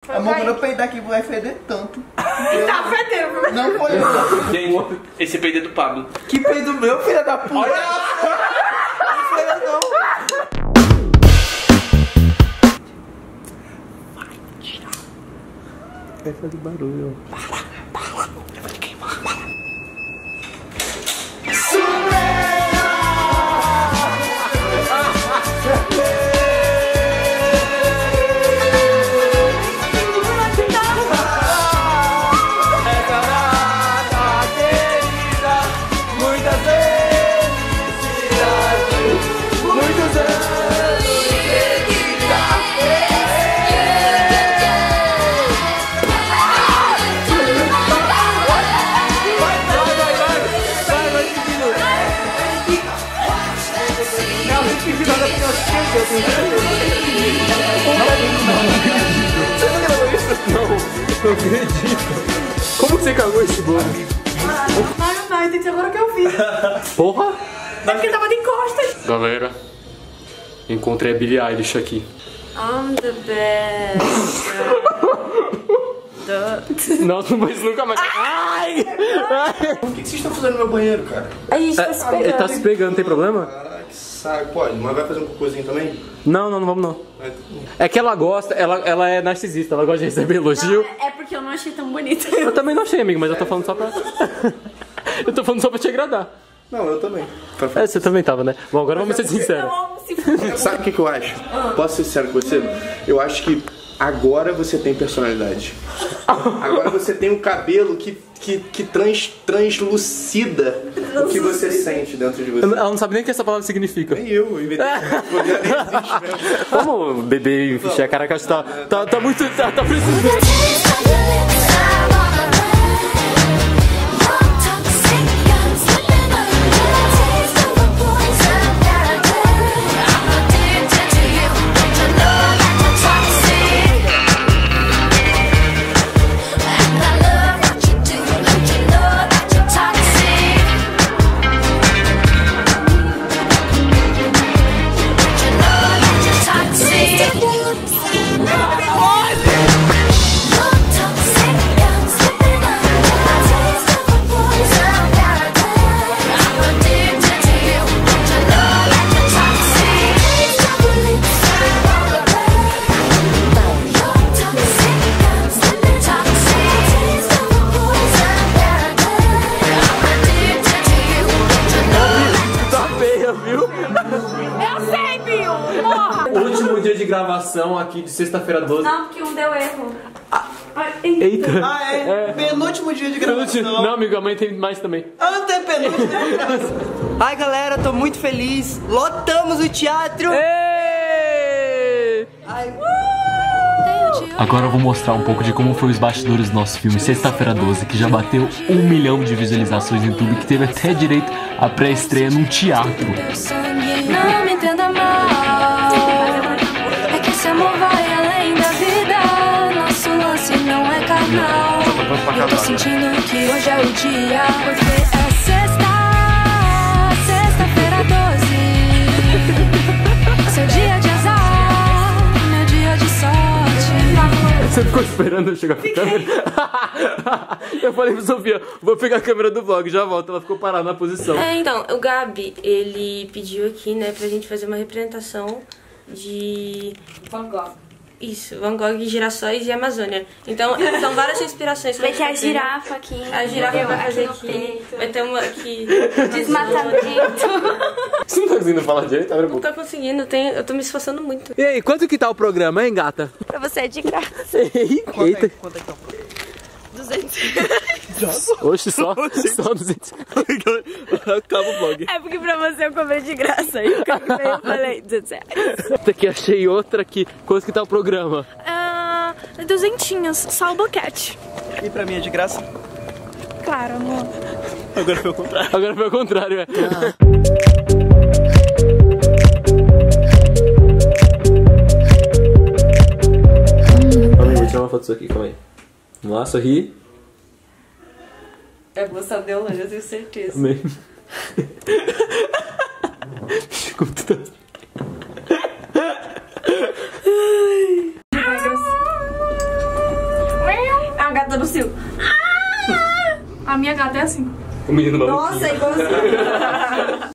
Amor, quando eu peidar aqui vai feder tanto. Tá fedendo. Não foi eu. Gente, esse peido é do Pablo. Que peido meu, filha da puta. Olha. Não foi eu não. Vai fazer barulho. Para. Eu vou te queimar. Não acredito. Como você cagou esse bolo? Não, tem que ser agora que eu vi. Porra! É porque tava de costas. Galera, encontrei a Billie Eilish aqui. I'm the best. Nossa, mas nunca mais. Ai! O que vocês estão fazendo no meu banheiro, cara? A gente tá se pegando. Ele tá se pegando, tem problema? Caraca, que saco. Pode, mas vai fazer um cocôzinho também? Não, vamos não. É que ela gosta, ela é narcisista, ela gosta de receber elogio. É porque eu não achei tão bonita. Eu também não achei, amigo, mas eu tô falando só pra. Eu tô falando só pra te agradar. Não, eu também. É, você também tava, né? Bom, agora vamos ser sinceros. Sabe o que eu acho? Posso ser sincero com você? Eu acho que agora você tem personalidade. Agora você tem um cabelo que translucida o que você sente dentro de você. Ela não sabe nem o que essa palavra significa. Nem eu inventei. Nem existe mesmo. Vamos beber e encher a cara que acho que tá muito. Tá precisando. Último dia de gravação aqui de sexta-feira 12. Não, porque um deu erro. Eita! Ah, é? Penúltimo dia de gravação. Não, amigo, a mãe tem mais também. Antepenúltimo dia de gravação. Ai, galera, tô muito feliz. Lotamos o teatro. Ei! Ai, Agora eu vou mostrar um pouco de como foi os bastidores do nosso filme Sexta-feira 12, que já bateu 1 milhão de visualizações no YouTube, que teve até direito à pré-estreia num teatro. Não me entenda mal, é que esse amor vai além da vida. Nosso lance não é carnal. Eu tô sentindo que hoje é o dia, porque é sexta-feira 12. Seu dia de azar, meu dia de sorte. Você ficou esperando eu chegar com a câmera? Eu falei pra Sofia, vou pegar a câmera do vlog, já volto. Ela ficou parada na posição. Então, o Gabi, ele pediu aqui, né, pra gente fazer uma representação de Van Gogh. Isso, Van Gogh, girassóis e Amazônia. Então, são várias inspirações. Vai ter a girafa aqui. A girafa vai fazer aqui. Peito. Vai ter uma aqui. Desmatamento. Você não tá conseguindo falar direito? Abre a Não boca. tô conseguindo, eu tô me esforçando muito. E aí, quanto que tá o programa, hein, gata? Pra você é de graça. Eita. Quanto é que tá o programa? 200. Oxe, só 200. Acaba o vlog. É porque pra você eu comprei de graça. E o cara veio, eu falei 200 reais. Até que achei outra aqui. Quanto que tá o programa? 200, só o boquete. e pra mim é de graça? Claro, amor. Agora foi o contrário. Agora foi o contrário, é. Calma aí, vou tirar uma foto disso aqui, calma aí. Vamos lá, sorri. É gostar de Holanda, eu tenho certeza. Amém. Ficou tudo. gata no cio. A minha gata é assim. O menino maluco. Nossa, é igualzinho.